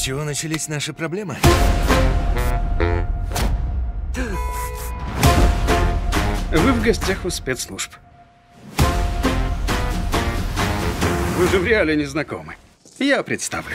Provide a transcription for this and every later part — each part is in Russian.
чего начались наши проблемы? Вы в гостях у спецслужб. Вы же в реале не знакомы. Я представлю.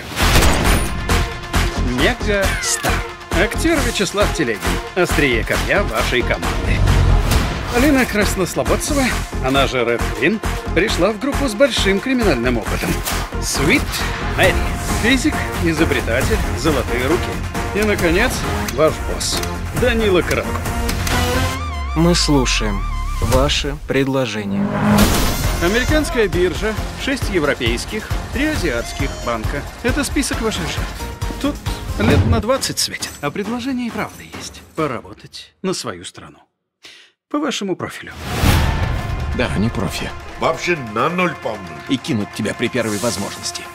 Мега-стар. Актер Вячеслав Телегин. Острие копья вашей команды. Алина Краснослободцева, она же Ред Квин, пришла в группу с большим криминальным опытом. Sweet Мэри. Физик, изобретатель, золотые руки. И, наконец, ваш босс, Данила Коротков. Мы слушаем ваше предложение. Американская биржа, 6 европейских, 3 азиатских банка. Это список ваших жертв. Тут лет на 20 светит. А предложение и правда есть. Поработать на свою страну. По вашему профилю. Да, не профи. Вообще на ноль помню. И кинуть тебя при первой возможности.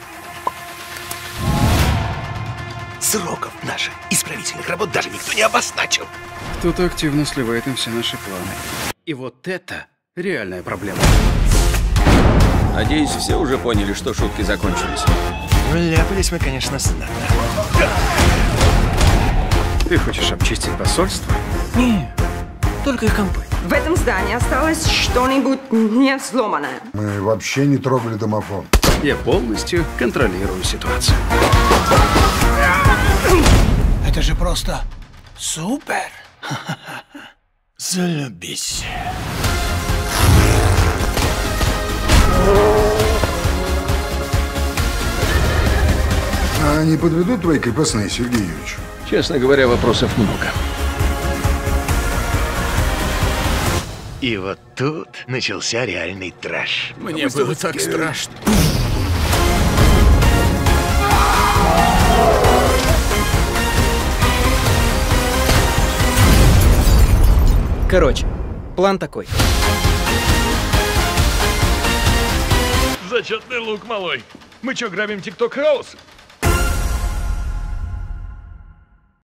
Сроков наших исправительных работ даже никто не обозначил. Кто-то активно сливает им все наши планы. И вот это реальная проблема. Надеюсь, все уже поняли, что шутки закончились. Вляпались мы, конечно, знатно. Ты хочешь обчистить посольство? Не, только их компы. В этом здании осталось что-нибудь не взломанное. Мы вообще не трогали домофон. Я полностью контролирую ситуацию. Это же просто супер. Залюбись. А не подведут твои крепостные, Сергей Юрьевич? Честно говоря, вопросов много. И вот тут начался реальный трэш. Мне было так страшно. Короче, план такой. Зачетный лук, малой. Мы чё, грабим ТикТок Хаус?